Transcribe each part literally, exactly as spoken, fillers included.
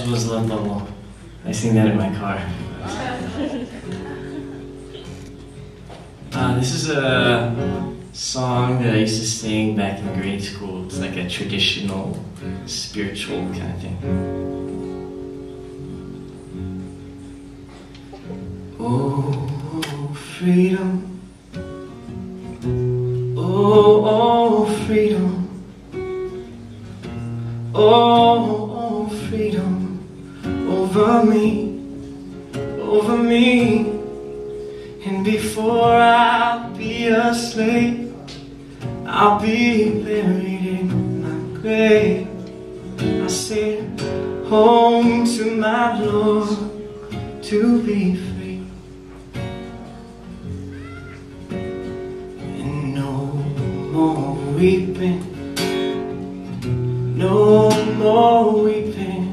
was Love Bubble. I sing that in my car. Uh, this is a song that I used to sing back in grade school. It's like a traditional, spiritual kind of thing. Oh, freedom. Oh, oh, freedom. Oh, oh, freedom over me, over me. And before I'll be a slave, I'll be buried in my grave. I said, home to my Lord, to be free. And no more weeping, no more weeping,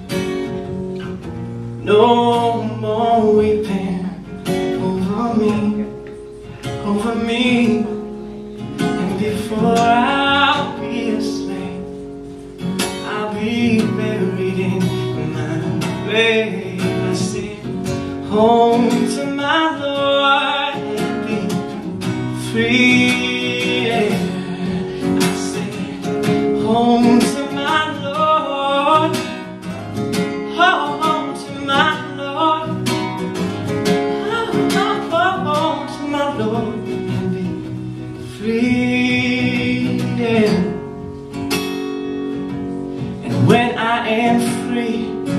no more weeping over me, over me. And before I'll be a slave, I'll be buried in my grave. I said, home to my Lord and be free. I said, home to my Lord, home to my Lord, home to my Lord and be free. And when I am free,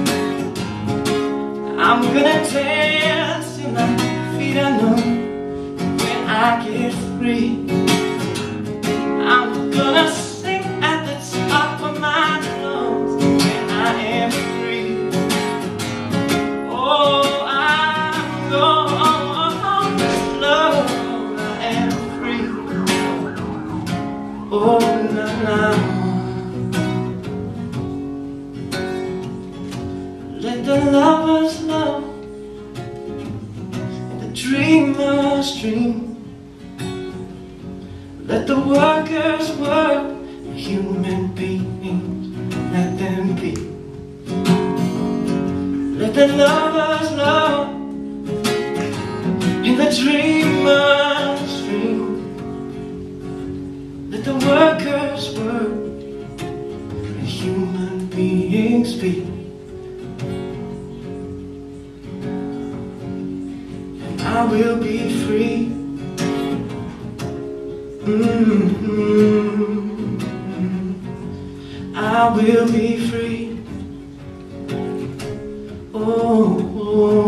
I'm gonna dance till my feet are numb. When I get free, I'm gonna sing at the top of my lungs. When I am free, oh, I'm gonna love. I am free. Oh, na na. Let the lovers love, and the dreamers dream. Let the workers work, human beings, let them be. Let the lovers love, and the dreamers dream. Let the workers work, and human beings be. I will be free. Mm-hmm. I will be free. Oh, oh.